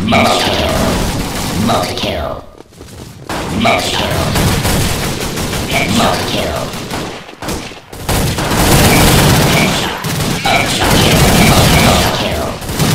Multi-kill. Multi-kill. Multi-kill. Multi-kill. Ultra-kill. Multi-kill.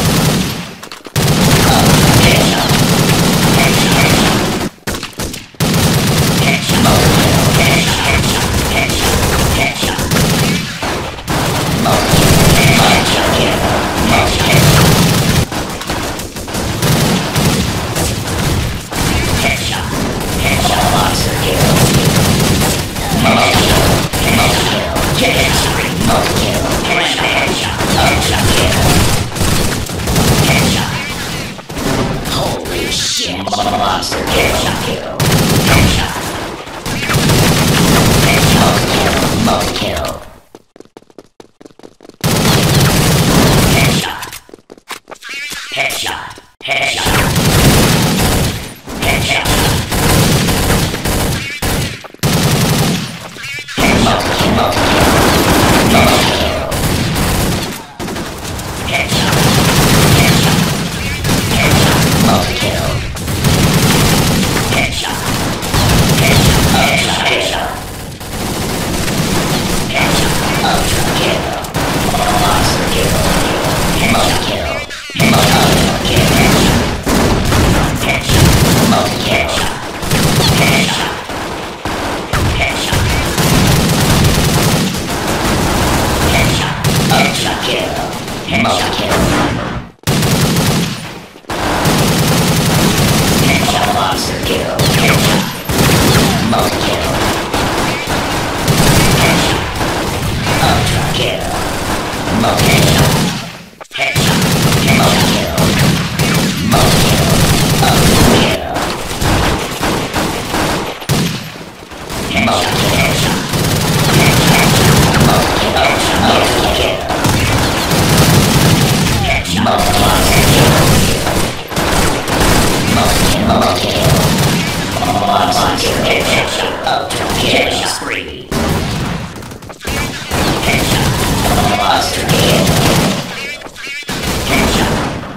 Holy shit! Monster kill. Headshot. Multi-kill. Headshot. Headshot. Headshot. Headshot. Multi-kill. Multi-kill. Headshot. Headshot. Headshot. Multi-kill. Headshot. Headshot. Headshot. Headshot. Ultra-kill. Monster kill. Multi-kill. Multi-kill. Headshot. Multi-kill. Headshot. Headshot. Headshot. Ultra-kill. Multi-kill. Headshot. Monster kill. Headshot. Multi-kill. Headshot. Ultra-kill. Multi-kill. Headshot. Multi-kill. Multi-kill. Ultra-kill. Multi-kill. Headshot. Multi-kill. Multi-kill. Headshot. Multi-kill. Multi-kill. Multi-kill. Headshot. Ultra-kill. Spree. Headshot. Monster kill. Headshot.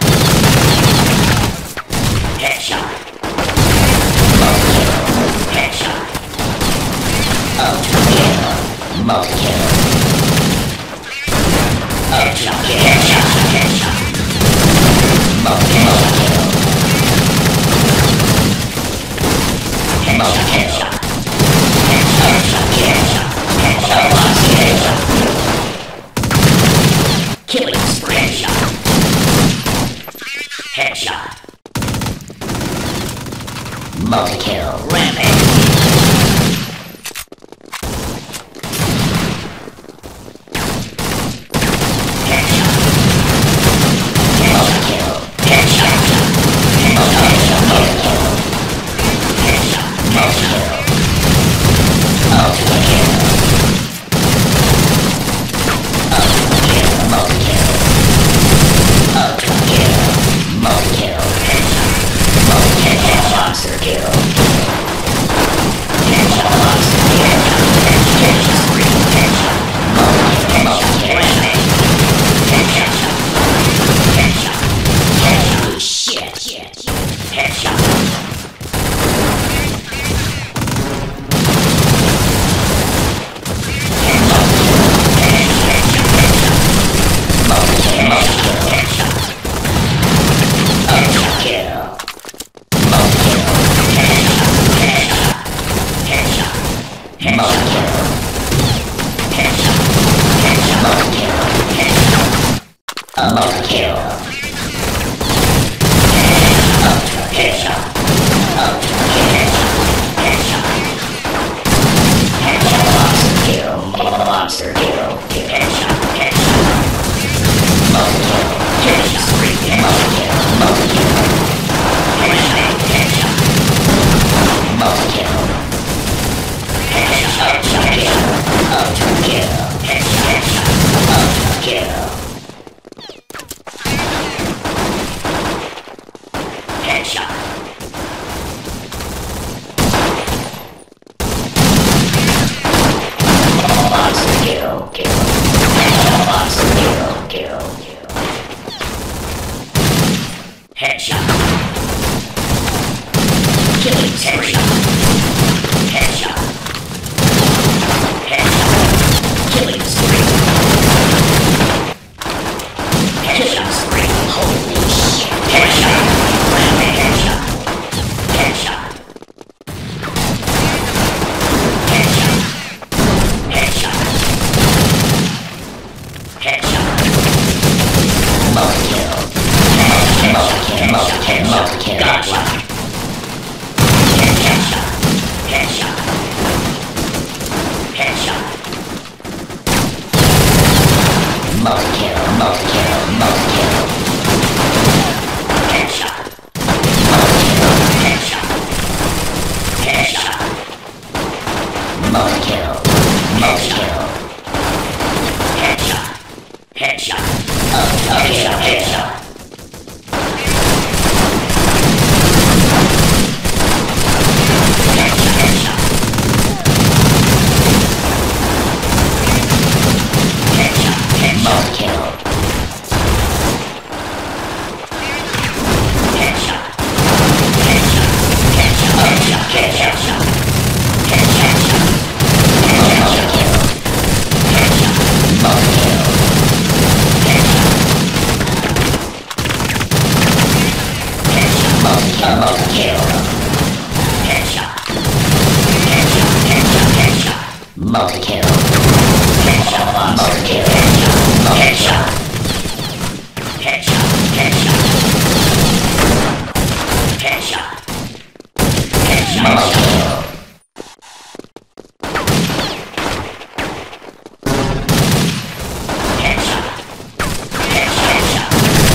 Headshot. Multi-kill. Headshot. Ultra-kill. Multi-kill. Headshot. Headshot. Headshot. Multi-kill. Headshot. Headshot. Headshot. Killing spree. Headshot. Headshot. Multi-kill. Rampage. Headshot. Multi-kill. Headshot. Multi-kill. Headshot. Multi-kill. Ultra-kill. Ultra-kill. Multi-kill. Ultra-kill. Multi-kill. Headshot. Multi-kill. Monster kill. Headshot. Monster kill. Headshot. Spree. Headshot. Multi-kill. Headshot. Headshot. Holy shit. Headshot. Multi-kill. Ultra-headshot. Ultra-headshot. Headshot. Monster kill. Monster kill. Headshot. Headshot. Multi-kill. Headshot. Multi-kill. Multi-kill. Headshot. Headshot. Multi-kill. Headshot. Ultra-kill. Ultra-kill. Headshot. Ultra-kill. Headshot. Monster kill. Monster kill. Headshot. Killing spree. Headshot. Headshot. Killing spree. Headshot spree. Holy shit. Headshot. Rampage. Headshot. Headshot. Headshot. Headshot. Headshot. Multi-kill. Multi-kill. Multi-kill. Godlike. Headshot. Headshot. Headshot. Multi-kill. Multi-kill. Multi-kill. Headshot. Multi-kill. Headshot. Headshot. Multi-kill. Multi-kill. Headshot. Headshot. Headshot. Headshot. Multi-kill. Headshot. Headshot. Headshot. Headshot. Headshot. Headshot. Multi-kill. Headshot. Multi-kill. Headshot. Headshot. Multi-kill. Multi-kill. Headshot. Headshot. Headshot. Headshot. Multi-kill. Headshot. Multi-kill. Headshot. Headshot. Headshot. Headshot. Headshot. Multi-kill. Headshot. Headshot.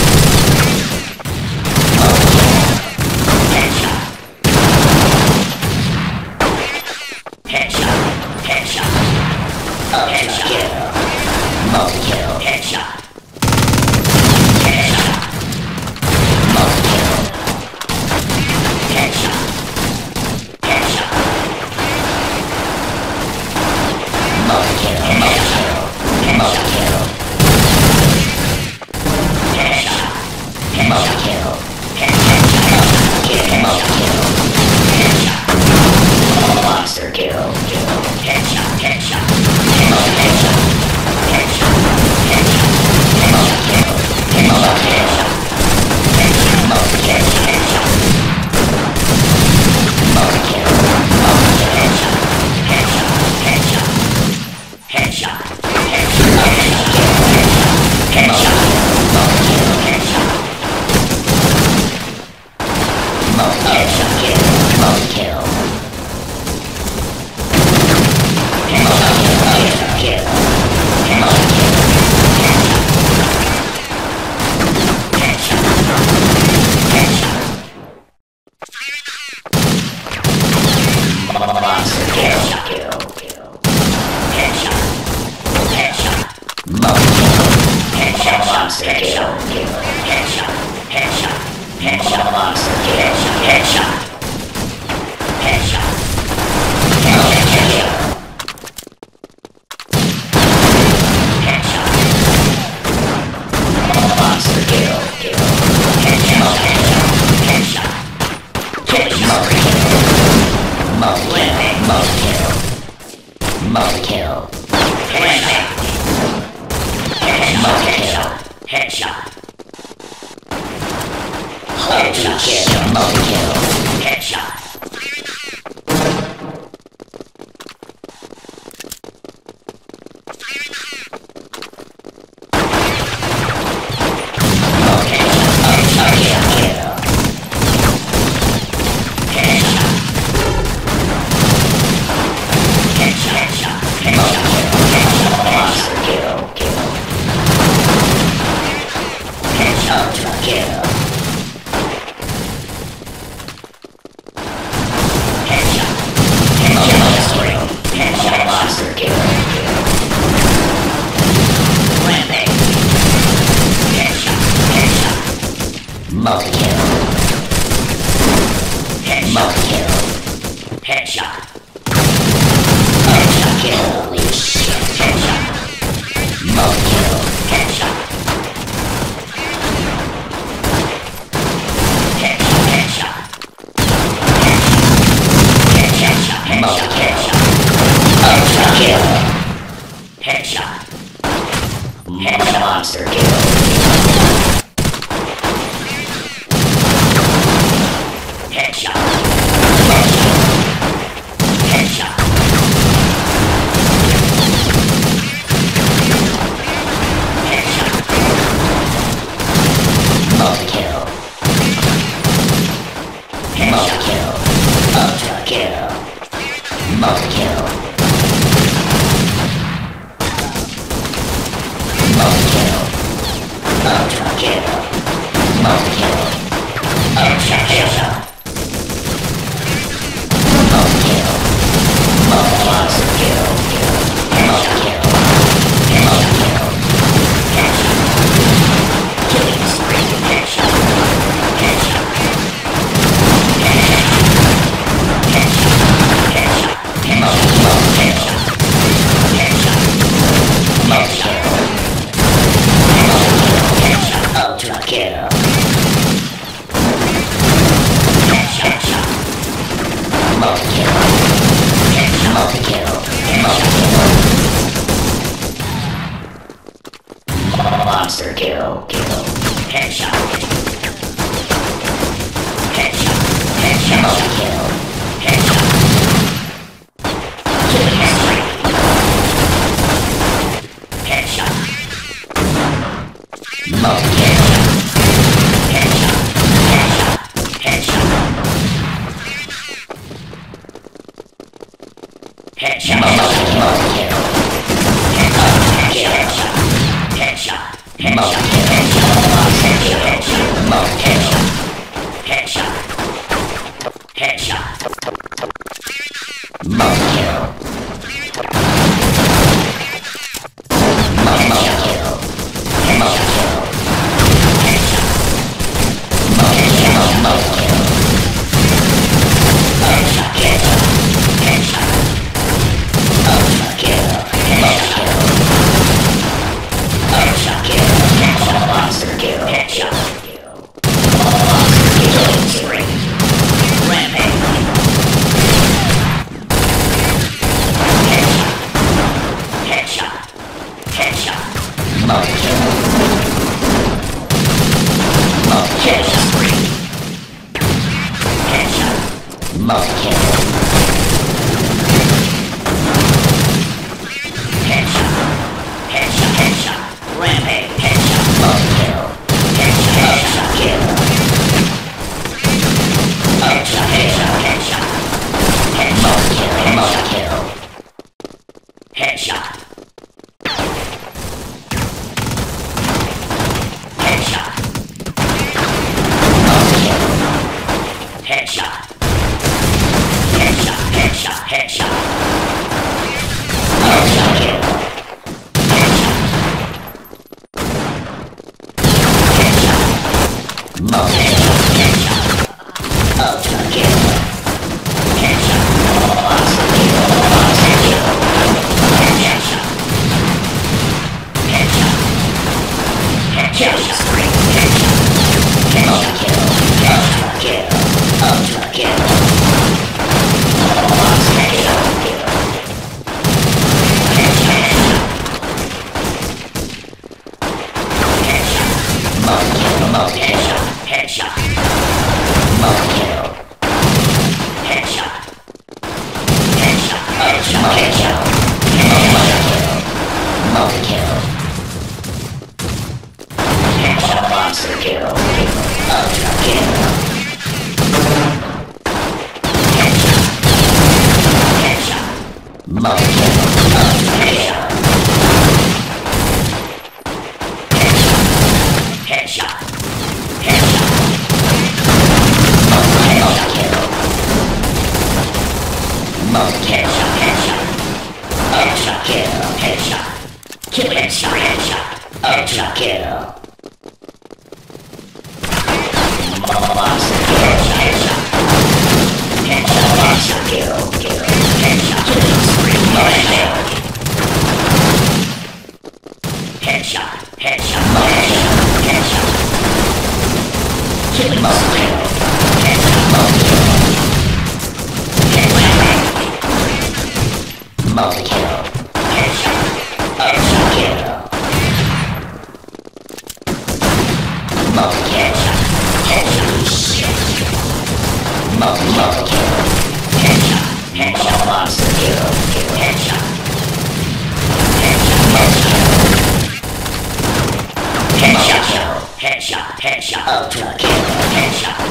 Headshot. Headshot. Headshot. Headshot. Multi-kill. Headshot. Headshot. Multi-kill. Headshot. Headshot. Multi-kill. Multi-kill. Multi-kill. Headshot. Multi-kill. Headshot. Multi-kill. Headshot. Monster kill. Headshot. Headshot. Headshot. Headshot. Headshot. Multi-kill. Headshot. Multi-kill. Headshot. Multi-kill. Multi-kill. Headshot. Headshot. Headshot. Headshot. Headshot. Multi-kill. Headshot. Multi-headshot. Multi-kill. Headshot. Monster kill. Headshot. Headshot. Multi-kill. Headshot. Monster kill. Headshot. Headshot. Headshot. Monster kill. Headshot. Headshot. Headshot. Headshot. Monster kill. Headshot. Headshot. Headshot. Multi-kill. Multi-kill. Headshot. Headshot. Headshot. Headshot. Multi-kill. Headshot. Multi-kill. Multi-kill. Headshot. Headshot kill. Holy shit. Headshot. Multi-kill. Headshot. kill. Headshot. Monster kill. Headshot. Headshot. Headshot. Multi-kill. Multi-kill. Ultra-kill. Multi-kill. Multi-kill. Ultra-kill. Multi-kill. Ultra-kill. Multi-kill. Multi-monster kill. Multi-kill. Multi-kill. Headshot. Killing spree. Headshot. Headshot. Headshot. Headshot. Headshot. Headshot. Headshot. Multi-kill. Headshot. Ultra-kill. Headshot. Multi-kill. Headshot. Multi-kill. Multi-kill. Monster kill. Kill. Headshot. Headshot. Headshot. Multi-kill. Headshot. Killing spree. Headshot. Multi-kill. Headshot. Headshot. Headshot. Headshot. Multi-kill. Headshot. Headshot. Headshot. Headshot. Headshot. Headshot. Multi-kill. Multi-kill. Multi-kill. Headshot. Multi-kill. Multi-kill. Headshot. Headshot. Headshot. Ultra-kill. Headshot. Headshot kill. Headshot. Monster kill. Headshot. Monster kill. Spree. Rampage. Headshot. Headshot. Headshot. Multi-kill. Multi-kill. Spree. Headshot. Multi-kill. Headshot. Headshot. Headshot. Rampage. Headshot. Multi-kill. Headshot. Headshot. Kill. Headshot. Headshot. Headshot. Headshot. Multi-kill. Multi-kill. Headshot. Headshot. Multi-kill. Headshot. Headshot. Headshot. Headshot. Ultra-kill. Multi-kill. Headshot. Ultra-kill. Headshot. Monster-kill. Monster-kill. Headshot. Headshot. Headshot. Spree. Headshot. Multi-kill. Ultra-kill. Ultra-kill. Monster-kill. Headshot. Headshot. Multi-kill. Multi-kill. Headshot. Multi-kill. Headshot. Headshot. Headshot. Headshot. Multi-kill. Multi-kill. Headshot. Monster kill. Ultra-kill. Headshot. Headshot. Multi-kill. Ultra-kill. Headshot. Headshot. Multi-kill. Multi-kill. Headshot. Headshot. Kill. Headshot. Kill. Headshot. Headshot. Ultra kill. Monster kill. Headshot. Headshot. Monster kill. Kill. Headshot. Killing spree. Headshot. Headshot. Headshot. Headshot. Killing spree. Headshot. Headshot. Multi-kill. Headshot. Headshot kill. Multi-kill. Headshot. Multi-kill. Headshot. Headshot. Monster kill. Headshot. Headshot. Multi-kill. Headshot kill. Headshot. Headshot. Ultra kill. Headshot.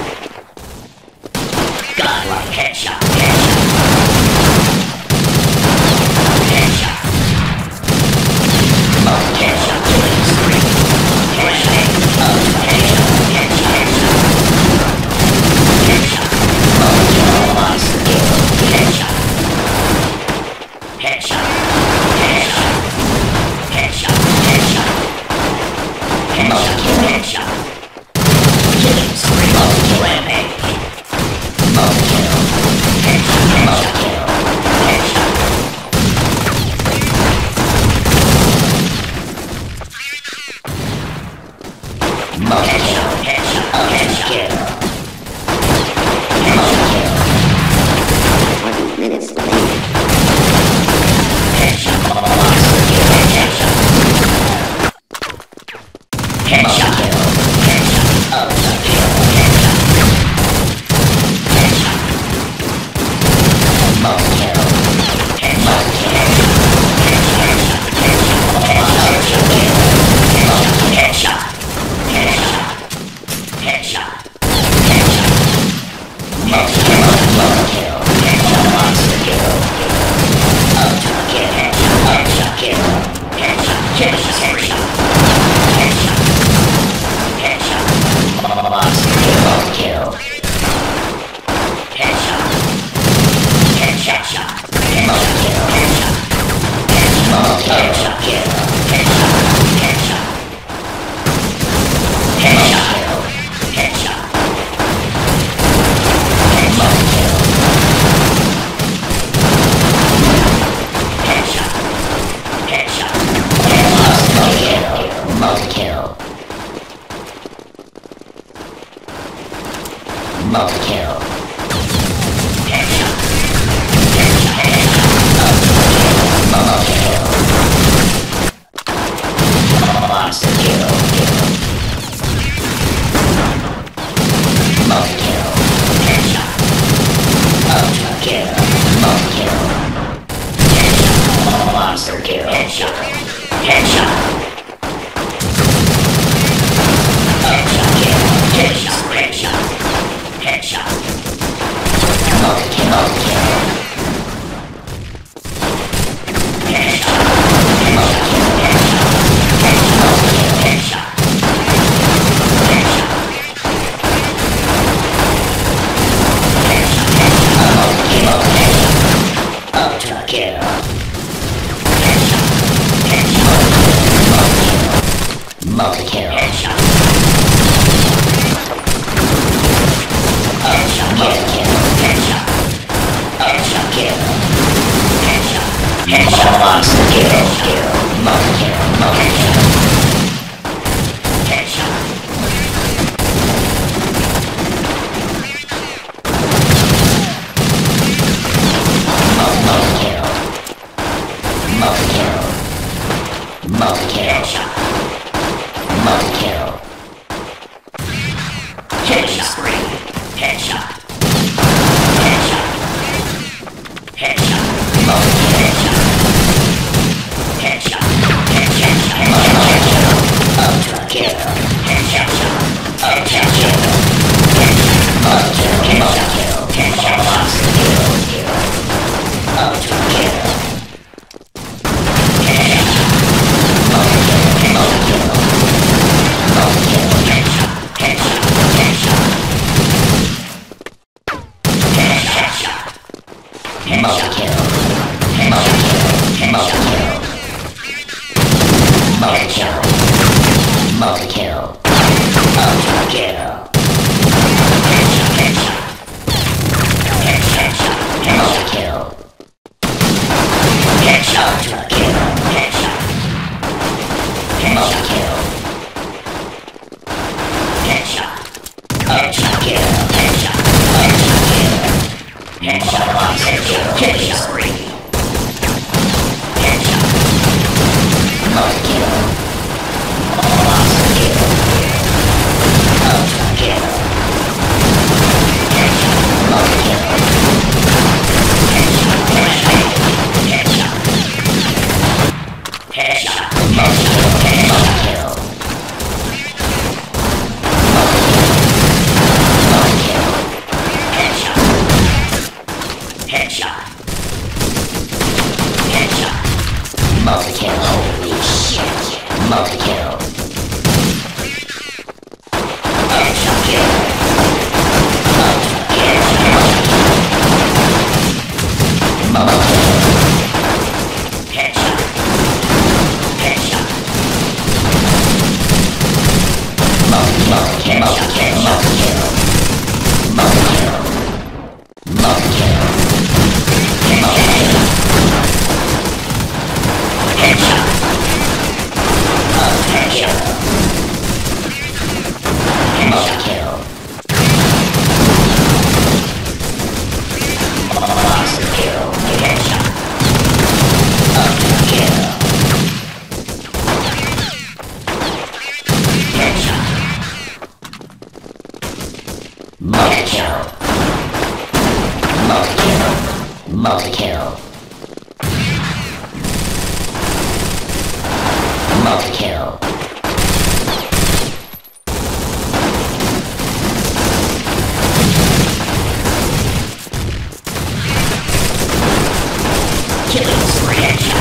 Godlike headshot. Headshot. Headshot. Multi-headshot. Killing spree. Headshot. Ultra headshot. Headshot. Headshot. Multi-kill. Monster kill. Headshot. Headshot. Headshot. Headshot. Headshot. Headshot. Headshot. Killing spree. Multi-kill. Rampage. Multi-kill. Headshot. Multi-kill. Headshot. Multi-kill. Headshot. Headshot. Multi-kill. 20 minutes remaining. Headshot. Monster kill. Headshot. Headshot. Headshot. Ultra kill. Headshot. Headshot. Multi-kill. Headshot. Headshot. Headshot. Headshot. Headshot. Multi-kill. Multi-kill. Headshot. Monster kill. Ultra kill. Headshot. Headshot kill. Headshot. Headshot. Headshot. Headshot. Monster kill. Multi-kill. Headshot. Headshot. Multi-kill. Headshot. Headshot kill. Headshot. Headshot. Headshot. Headshot. Multi-kill. Headshot. Headshot. Multi-kill. Multi-kill. Multi-kill. Headshot. Multi-kill. Monster kill. Multi-kill. Headshot. Ultra kill. Multi-kill. Headshot. Monster kill. Headshot. Headshot. Headshot kill. Headshot. Headshot. Headshot. Multi-kill. Multi-kill. Headshot. Multi-kill. Headshot. Headshot. Headshot. Headshot. Headshot. Ultra kill. Headshot. Headshot. Multi-kill. Headshot. Headshot. Multi-kill. Headshot. Headshot kill. Headshot. Headshot. Monster kill. Multi-kill. Multi-kill. Headshot. Multi-kill. Multi-kill. Multi-kill. Headshot. Multi-kill. Killing spree. Headshot. Headshot. Headshot. Multi-kill. Headshot. Headshot. Headshot. Ultra kill. Headshot. Ultra kill. Headshot. Multi-kill. Multi-kill. Headshot. Monster kill. Ultra kill. Headshot. Multi-kill. Multi-kill. Multi-kill. Headshot. Headshot. Headshot. Headshot. Multi-kill. Multi-kill. Multi-kill. Multi-kill. Multi-kill. Ultra kill. Headshot. Headshot. Headshot. Multi-kill. Headshot. Ultra kill. Headshot. Multi-kill. Headshot. Ultra kill. Headshot. Headshot kill. Headshot. Monster kill. Killing spree. Headshot. Headshot. Multi-kill. Holy shit. Multi-kill. Headshot kill. Multi-kill. Multi-kill. Headshot. Headshot. Multi-kill. Multi-kill. Multi-kill. Multi-kill. Multi-kill. Multi-kill. Headshot. Headshot. Multi-kill. Awesome kill. Headshot. Kill. Headshot. Multi-kill. Multi-kill. Multi-kill. Multi-kill. Killing spree. Headshot.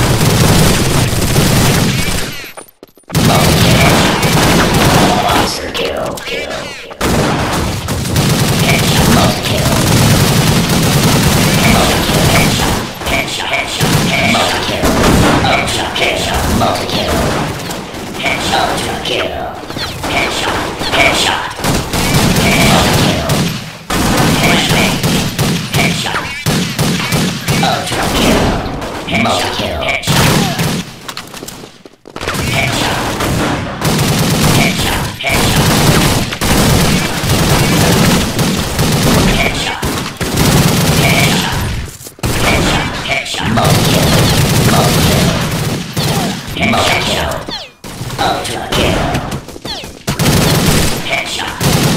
Multi-kill. Monster kill. Kill. Headshot. Multi-kill. Multi-kill. Headshot. Headshot. Headshot. Multi-kill. Headshot. Headshot. Multi-kill. Headshot. Kill. Headshot. Headshot. Multi-kill. Headshot. Headshot. Ultra kill. Multi-kill. Headshot. Headshot. Headshot. Headshot. Headshot. Headshot. Headshot. Headshot. Multi-kill. Multi-kill. Multi-kill. Ultra kill. Headshot.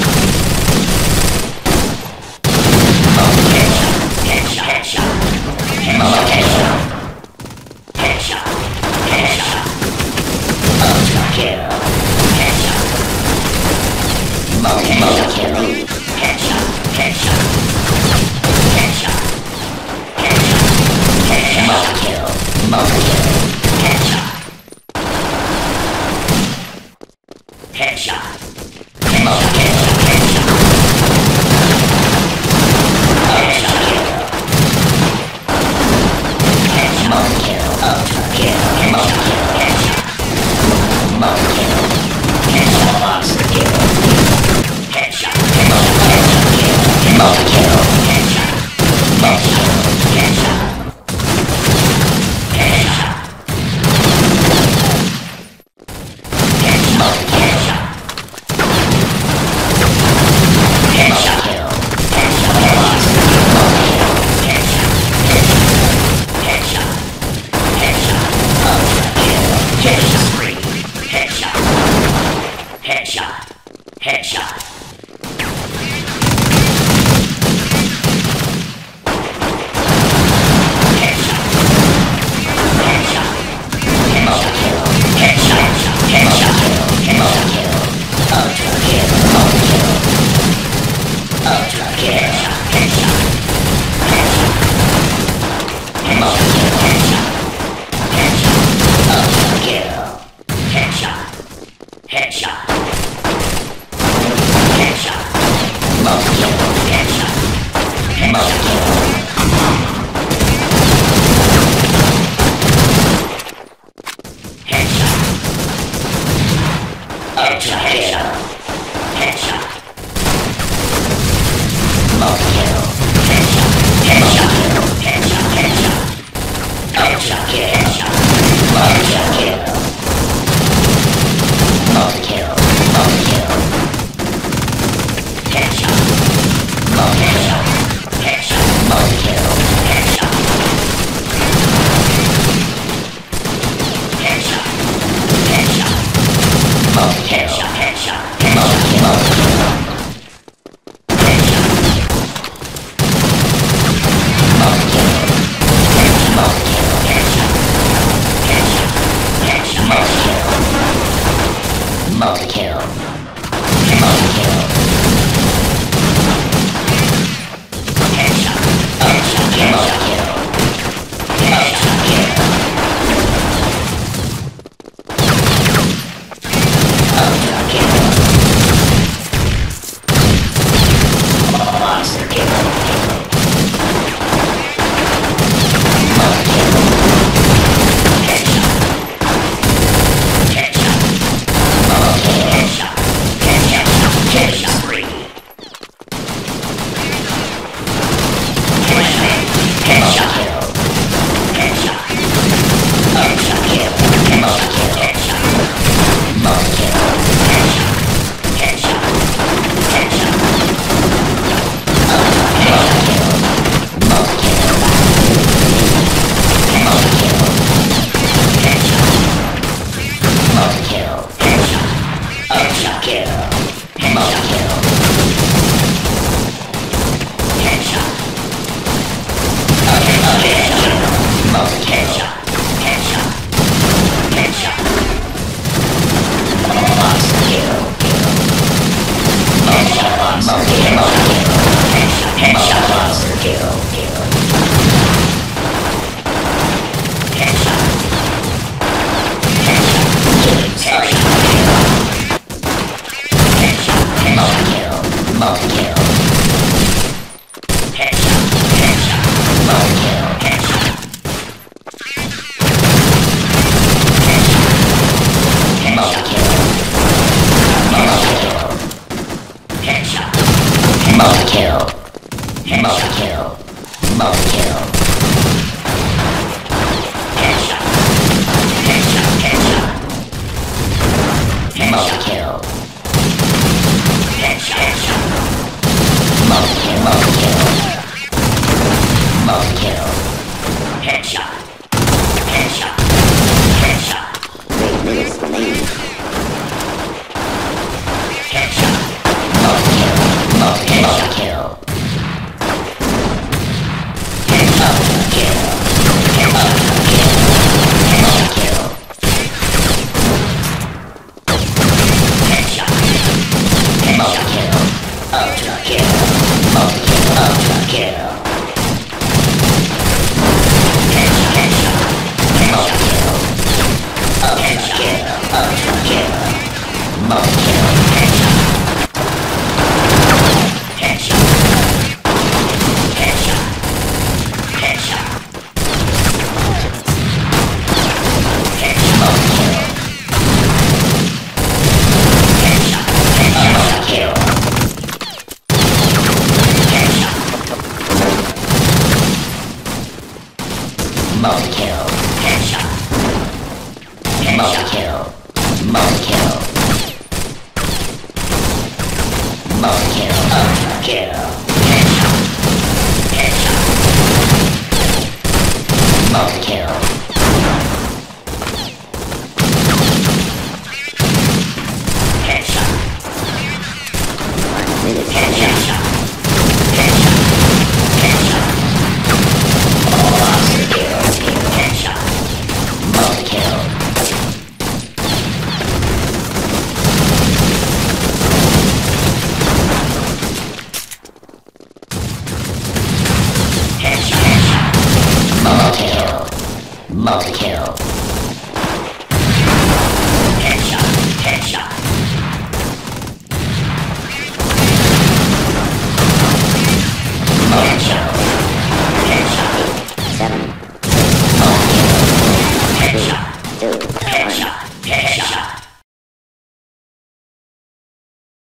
Multi-headshot. Headshot. Headshot. Multi-kill. Headshot. Headshot. Ultra kill. Headshot. Multi-kill. Headshot. Headshot. Headshot. Headshot. Headshot. Multi-kill. Multi-kill. Headshot. Headshot. Multi-kill. Headshot. Ultra kill. Headshot. Multi-kill. Ultra kill. Multi-kill. Headshot. Multi-kill. Headshot. Monster kill. Headshot. Headshot. Kill. Multi-kill. Headshot. Multi-kill. Headshot. Headshot. Multi-headshot. Headshot kill. Headshot. Headshot. Headshot. Headshot. Ultra kill. Headshot spree. Headshot. Headshot. Headshot. Headshot. Headshot. Multi-kill. Headshot. Headshot. Multi-kill. Ultra kill. Multi-kill. Ultra kill. Headshot. Headshot. Multi-kill. Headshot. Headshot. Ultra kill. Headshot. Headshot. Headshot. Multi-kill. Headshot. Multi-kill. Headshot. Ultra headshot. Headshot. Multi-kill. Headshot. Headshot. Headshot. Headshot. Ultra kill. Headshot. Ultra kill. Multi-kill. Multi-kill. Headshot. Multi-headshot. Headshot. Multi-kill. Headshot. Headshot. Headshot. Multi-headshot. Headshot. Multi-kill. Headshot. Multi-kill. Multi-kill. Headshot. Headshot. Multi-kill. Headshot. Multi-kill. Multi-kill. Multi-kill. Ultra-kill. Headshot. Headshot. Multi-kill. Headshot. Headshot. Multi-kill.